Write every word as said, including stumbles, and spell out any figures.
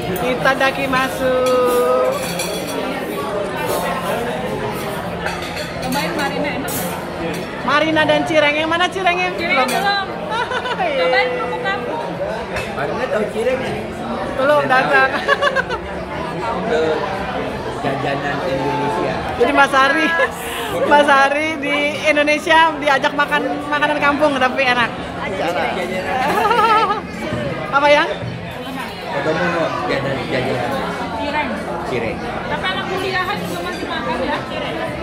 Kita daki masuk. Cobain Marina enak. Marina dan Cireng, yang mana Cirengnya? Cireng belum. Cobain kerupuk kampung. Marina tahu Cireng ya? Belum datang. Ke jajanan Indonesia. Jadi Mas Ari, Mas Ari di Indonesia diajak makan makanan kampung tapi enak. Jajanan Apa ya? Kodomono, jajanan jajanan Cireng. Cireng. Tapi anak kuliahan juga masih makan ya cireng.